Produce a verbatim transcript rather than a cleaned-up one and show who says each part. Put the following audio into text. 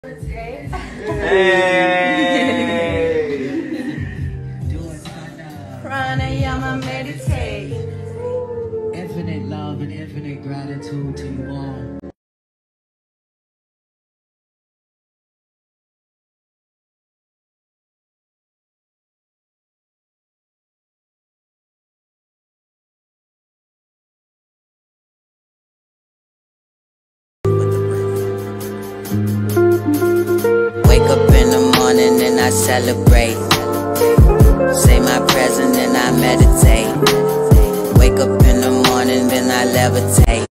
Speaker 1: Hey. Pranayama, meditate.
Speaker 2: Infinite love and infinite gratitude to you all.
Speaker 3: Wake up in the morning and I celebrate. Say my prayers and then I meditate. Wake up in the morning, then I levitate.